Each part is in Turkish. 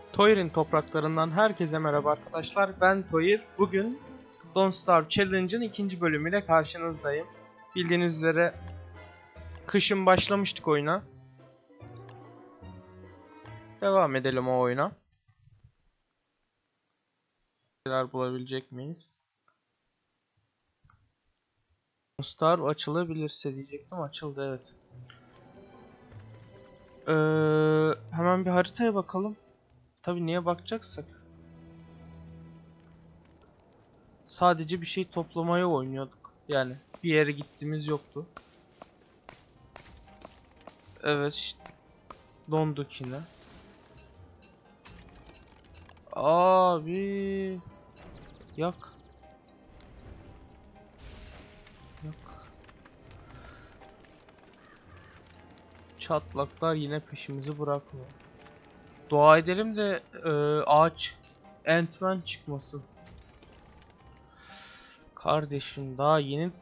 Toyir'in topraklarından herkese merhaba arkadaşlar. Ben Toyir. Bugün Don't Starve Challenge'ın ikinci bölümüyle karşınızdayım. Bildiğiniz üzere kışın başlamıştık oyuna. Devam edelim o oyuna. Neler bulabilecek miyiz? Don't Starve açılabilirse diyecektim. Açıldı, evet. Hemen bir haritaya bakalım. Tabii niye bakacaksak. Sadece bir şey toplamaya oynuyorduk. Yani bir yere gittiğimiz yoktu. Evet, işte donduk yine. Abi yak. Yak. Çatlaklar yine peşimizi bırakmıyor. Dua edelim de ağaç Ant-Man çıkmasın. Kardeşim daha yeni.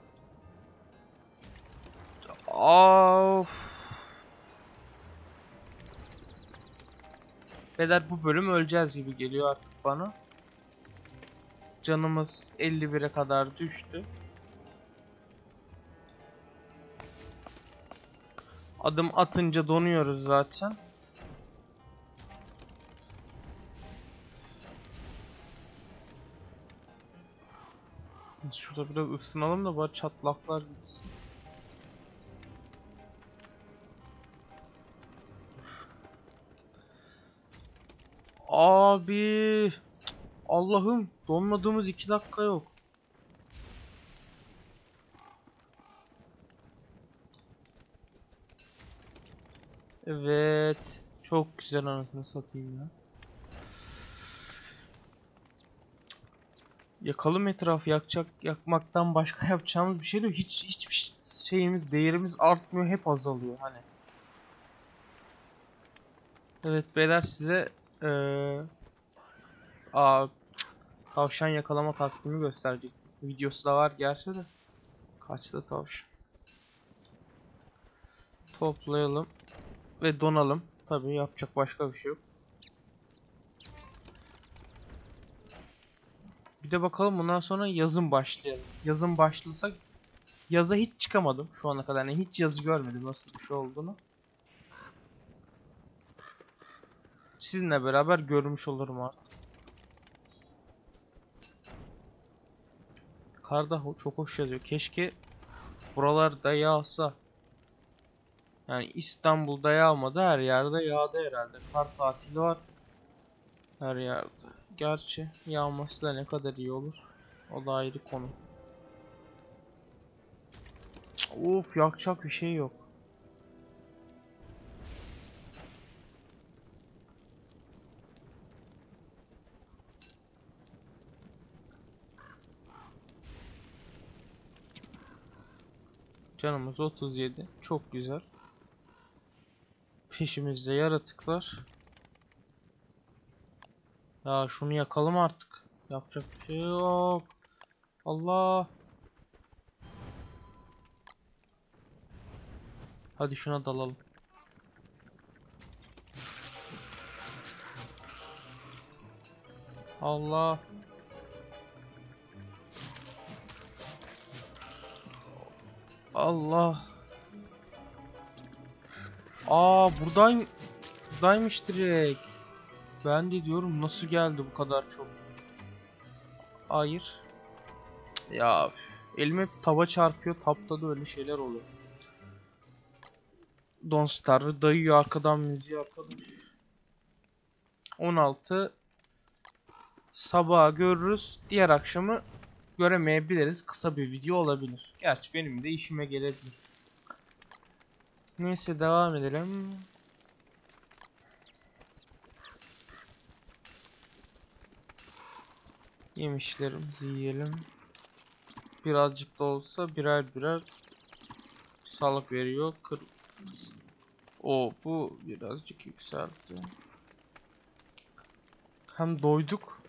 Of. Beyler bu bölüm öleceğiz gibi geliyor artık bana. Canımız 51'e kadar düştü. Adım atınca donuyoruz zaten. Şurada biraz ısınalım da bari çatlaklar gitsin. Abi Allah'ım, donmadığımız 2 dakika yok. Evet. Çok güzel, anasını satayım ya. Yakalım etrafı, yakmaktan başka yapacağımız bir şey yok. Hiçbir şeyimiz, değerimiz artmıyor, hep azalıyor hani. Evet beyler, size eee tavşan yakalama taktiğimi gösterecek. Videosu da var gerçi de. Kaçtı tavşan. Toplayalım ve donalım. Tabii yapacak başka bir şey yok. Bir de bakalım bundan sonra yazın başlayalım. Yazın başlasak, yaza hiç çıkamadım şu ana kadar. Yani hiç yazı görmedim nasıl bir şey olduğunu. Sizinle beraber görmüş olurum artık. Karda çok hoş yazıyor. Keşke buralarda yağsa. Yani İstanbul'da yağmadı, her yerde yağdı herhalde. Kar tatili var her yerde. Gerçi yağması da ne kadar iyi olur, o da ayrı konu. Of, yakacak bir şey yok. Canımız 37. Çok güzel. Peşimizde yaratıklar. Ya şunu yakalım artık. Yapacak bir şey yok. Allah. Hadi şuna dalalım. Allah. Allah. Buradaymış direkt. Ben de diyorum nasıl geldi bu kadar çok. Hayır. Ya elime tava çarpıyor. Tapta da öyle şeyler oluyor. Don't Starve dayıyor arkadan müziği arkadaş. 16 sabah görürüz. Diğer akşamı göremeyebiliriz. Kısa bir video olabilir. Gerçi benim de işime gelebilir. Neyse devam edelim. Yemişlerimizi yiyelim. Birazcık da olsa birer birer sağlık veriyor. Bu birazcık yükseltti. Hem doyduk,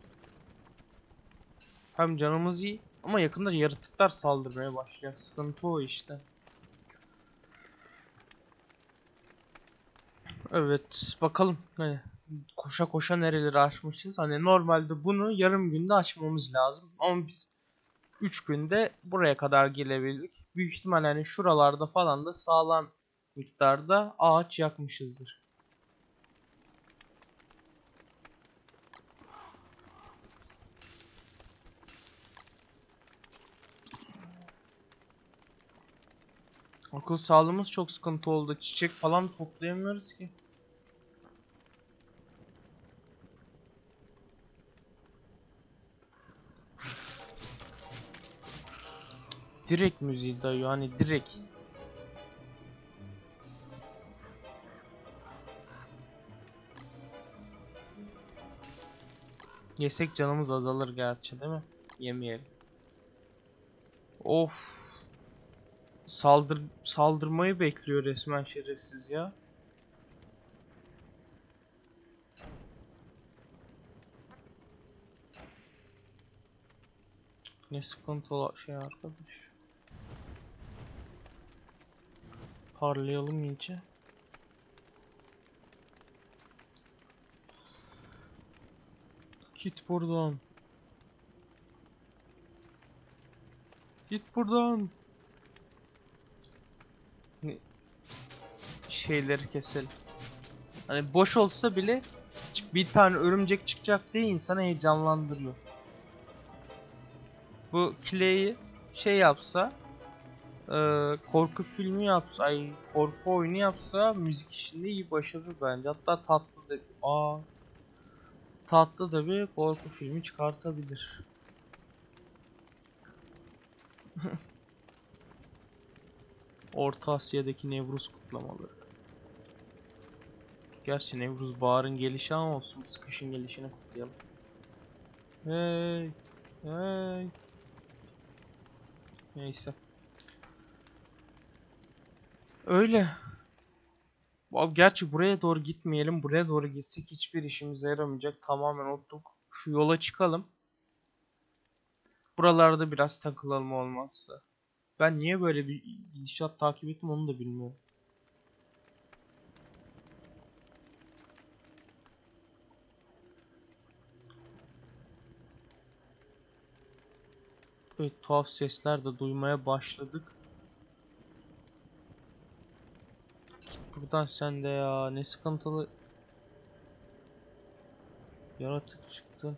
hem canımız iyi. Ama yakında yaratıklar saldırmaya başlayacak. Sıkıntı o işte. Evet, bakalım. koşa koşa nereleri aşmışız. Hani normalde bunu yarım günde aşmamız lazım. Ama biz 3 günde buraya kadar gelebildik. Büyük ihtimal hani şuralarda falan da sağlam miktarda ağaç yakmışızdır. Akıl sağlığımız çok sıkıntı oldu. Çiçek falan toplayamıyoruz ki. Direkt müziği dayıyor, hani direkt. Yesek canımız azalır gerçi, değil mi? Yemeyelim. Of. Saldırmayı bekliyor resmen şerefsiz ya. Ne sıkıntılı şey arkadaş. Parlayalım iyice. Git buradan. Git buradan. Şeyleri keselim. Hani boş olsa bile bir tane örümcek çıkacak diye insanı heyecanlandırıyor. Bu Clay'i şey yapsa, korku filmi yapsa, ay korku oyunu yapsa müzik işinde iyi başarır bence. Hatta tatlı da bir korku filmi çıkartabilir. Orta Asya'daki Nevruz kutlamaları. Gerçi Nevruz baharın gelişi ama olsun, biz kışın gelişini kutlayalım. Hey, hey. Neyse. Öyle. Abi gerçi buraya doğru gitmeyelim. Buraya doğru gitsek hiçbir işimize yaramayacak. Tamamen unuttuk. Şu yola çıkalım. Buralarda biraz takılalım olmazsa. Ben niye böyle bir gidişat takip ettim onu da bilmiyorum. Böyle tuhaf sesler de duymaya başladık. Buradan sen de ya, ne sıkıntılı yaratık çıktı.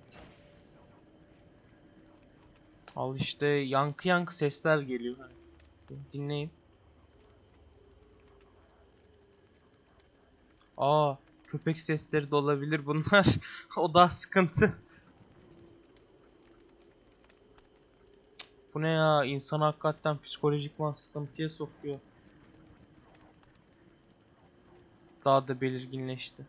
Al işte, yankı yankı sesler geliyor. Dinleyin. Aa, köpek sesleri de olabilir bunlar. O da sıkıntı. Bu ne ya? İnsan hakikaten psikolojikman sıkıntıya sokuyor. Daha da belirginleşti.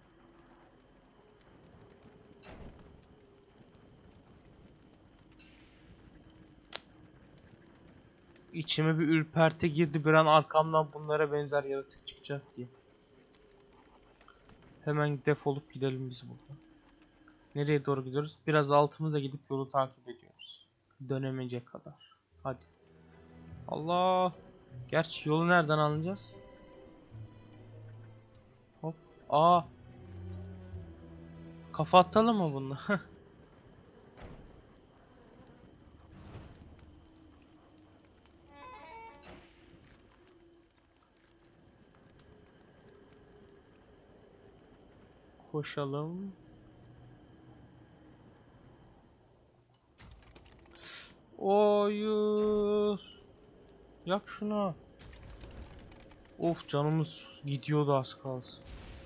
İçime bir ürperti girdi, bir an arkamdan bunlara benzer yaratık çıkacak diye. Hemen defolup gidelim biz buradan. Nereye doğru gidiyoruz? Biraz altımıza gidip yolu takip ediyoruz. Dönemeyecek kadar. Hadi. Allah. Gerçi yolu nereden alacağız? Hop. Aa. Kafa atalım mı bununla? Koşalım. Hayır. Yak şunu. Of, canımız gidiyordu az kalsın.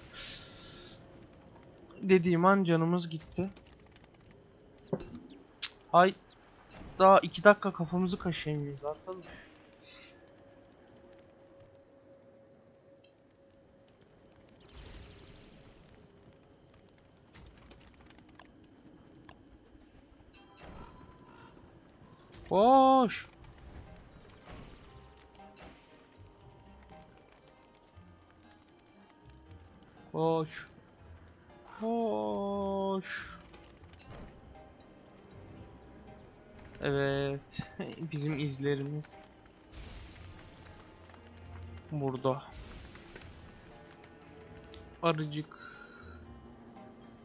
Dediğim an canımız gitti. Hay, daha 2 dakika kafamızı kaşıyamıyoruz arkadaş. Koş. Koş. Koş. Evet. Bizim izlerimiz burada. Arıcık.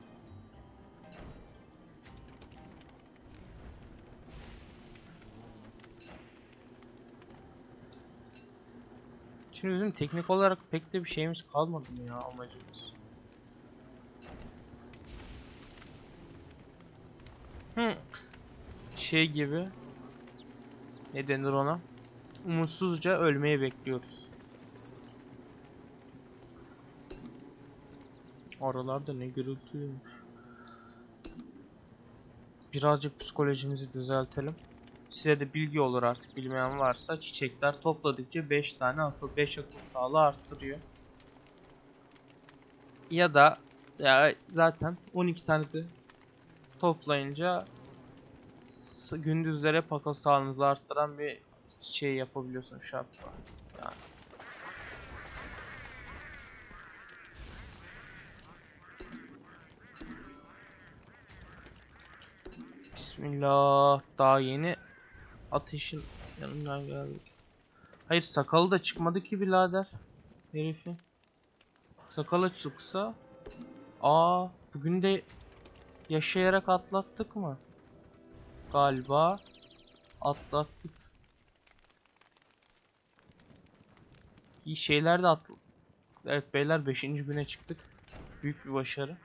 Şimdi bizim teknik olarak pek de bir şeyimiz kalmadı mı ya, amacımız? Şey gibi, ne denir ona? Umutsuzca ölmeyi bekliyoruz. Aralarda ne gürültüymüş. Birazcık psikolojimizi düzeltelim. Size de bilgi olur artık, bilmeyen varsa. Çiçekler topladıkça 5 tane akıl, 5 akıl sağlığı arttırıyor. Ya da ya zaten 12 tane de toplayınca gündüzlere akıl sağlığınızı arttıran bir şey yapabiliyorsun, şart var. Yani. Bismillah, daha yeni ateşin yanından geldik. Hayır, sakalı da çıkmadı ki birader herifin. Sakalı çıksa, bugün de yaşayarak atlattık mı? Galiba atlattık. İyi şeyler de atlattık. Evet beyler, 5. güne çıktık. Büyük bir başarı.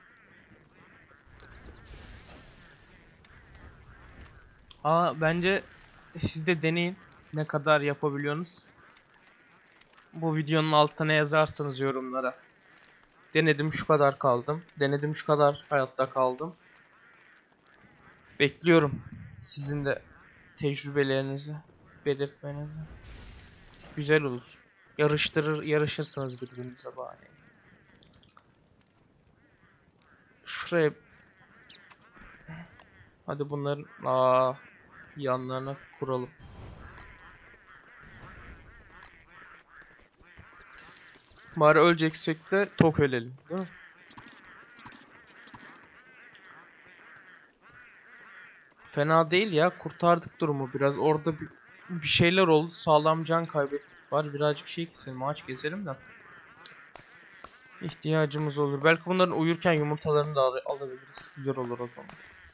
Bence siz de deneyin. Ne kadar yapabiliyorsunuz? Bu videonun altına yazarsanız yorumlara. Denedim, şu kadar kaldım. Denedim, şu kadar hayatta kaldım. Bekliyorum sizin de tecrübelerinizi belirtmenizi. Güzel olur. Yarışırsınız birbirinize bahane. Şuraya, hadi bunların yanlarına kuralım. Bari öleceksek de tok ölelim, değil mi? Fena değil ya, kurtardık durumu biraz. Orada bir şeyler oldu, sağlam can kaybettik. Var birazcık şey keselim, ağaç keselim de. İhtiyacımız olur. Belki bunların uyurken yumurtalarını da alabiliriz. Güzel olur o zaman.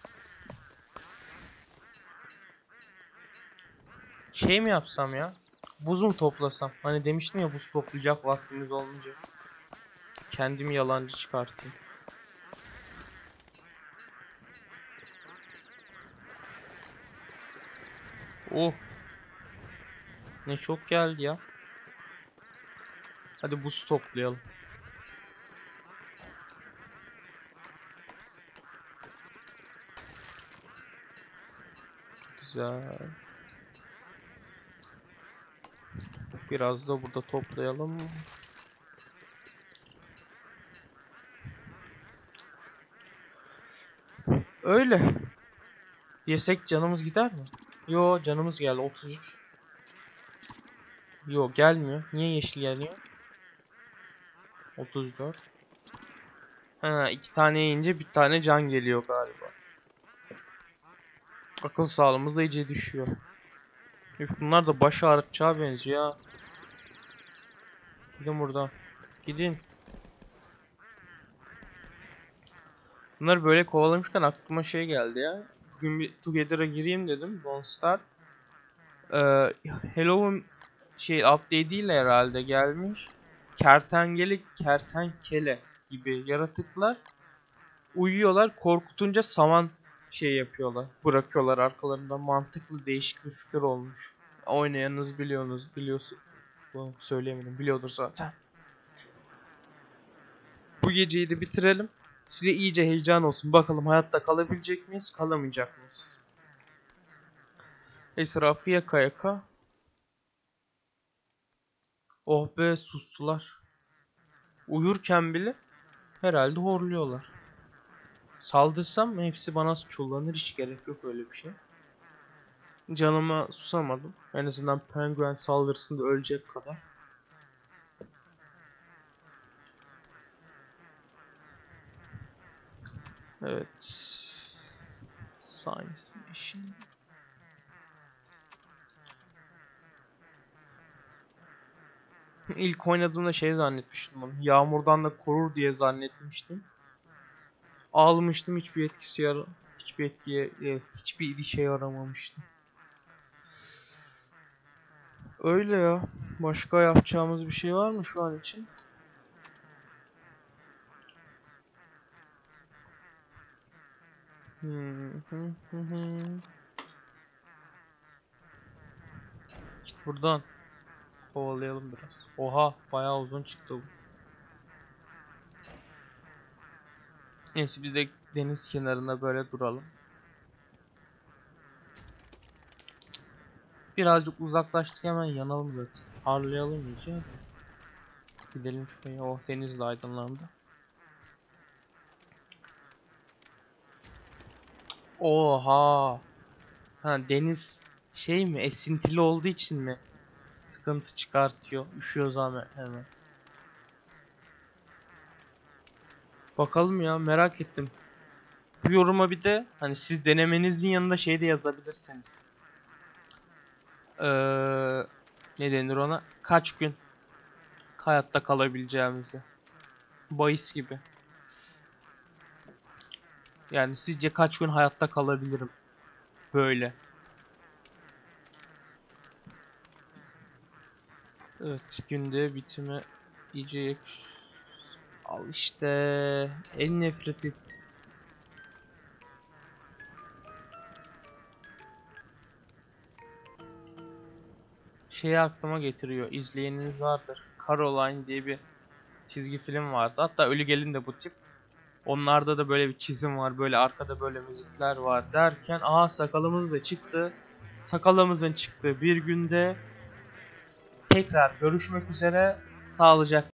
Şey mi yapsam ya? Buz mu toplasam? Hani demiştim ya, buz toplayacak vaktimiz olunca. Kendimi yalancı çıkartayım. Oh. Ne çok geldi ya. Hadi buz toplayalım. Güzel. Biraz da burada toplayalım. Öyle. Yesek canımız gider mi? Yo, canımız geldi 33. Yo, gelmiyor. Niye yeşil geliyor? 34. Ha, 2 tane yiyince bir tane can geliyor galiba. Akıl sağlığımız da iyice düşüyor. Bunlar da baş ağrıtacağı benziyor ya. Gidin buradan. Gidin. Bunları böyle kovalamışken aklıma şey geldi ya. Bugün bir Together'a gireyim dedim. Don't Start. Halloween update ile herhalde gelmiş. Kertenkele gibi yaratıklar uyuyorlar. Korkutunca saman yapıyorlar. Bırakıyorlar arkalarında. Mantıklı, değişik bir fikir olmuş. Oynayanınız biliyorsun. Söyleyemedim. Biliyordur zaten. Bu geceyi de bitirelim. Size iyice heyecan olsun. Bakalım hayatta kalabilecek miyiz, kalamayacak mıyız? Etrafı yaka yaka. Oh be, sustular. Uyurken bile herhalde horluyorlar. Saldırsam hepsi bana çullanır. Hiç gerek yok öyle bir şey. Canıma susamadım. En azından penguen saldırısında ölecek kadar. Evet. Science Mission. İlk oynadığımda zannetmiştim onu. Yağmurdan da korur diye zannetmiştim. Almıştım, hiçbir işe yaramamıştı. Öyle ya. Başka yapacağımız bir şey var mı şu an için? Git buradan. Kovalayalım biraz. Oha, bayağı uzun çıktı bu. Neyse biz de deniz kenarında böyle duralım. Birazcık uzaklaştık, hemen yanalım zaten. Harlayalım iyice. Gidelim şuraya. Oh, deniz de aydınlandı. Oha. Ha, deniz şey mi? Esintili olduğu için mi sıkıntı çıkartıyor? Üşüyoruz ama hemen. Bakalım ya, merak ettim. Bu yoruma bir de hani siz denemenizin yanında şey de yazabilirsiniz. Ne denir ona? Kaç gün hayatta kalabileceğimizi. Bahis gibi. Yani sizce kaç gün hayatta kalabilirim? Böyle. Evet, günde bitime yiyecek. Al işte. En nefret et. Şeyi aklıma getiriyor. İzleyeniniz vardır. Caroline diye bir çizgi film vardı. Hatta Ölü Gelin de bu tip. Onlarda da böyle bir çizim var. Böyle arkada böyle müzikler var derken aha, sakalımız da çıktı. Sakalımızın çıktığı bir günde tekrar görüşmek üzere. Sağlıcakla.